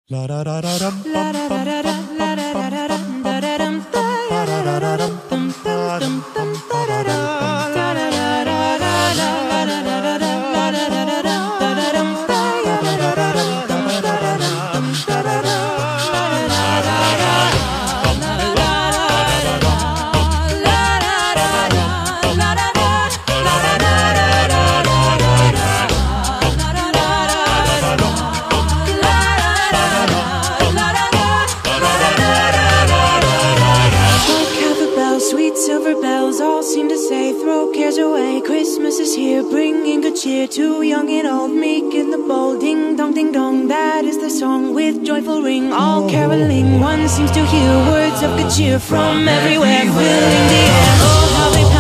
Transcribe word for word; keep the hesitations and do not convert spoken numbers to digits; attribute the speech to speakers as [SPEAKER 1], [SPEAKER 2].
[SPEAKER 1] Sweet silver bells all seem to say, throw cares away, Christmas is here, bringing good cheer to young and old, meek and the bold. Ding dong, ding dong, that is the song with joyful ring, all caroling. One seems to hear words of good cheer from everywhere, filling the air. Oh, how they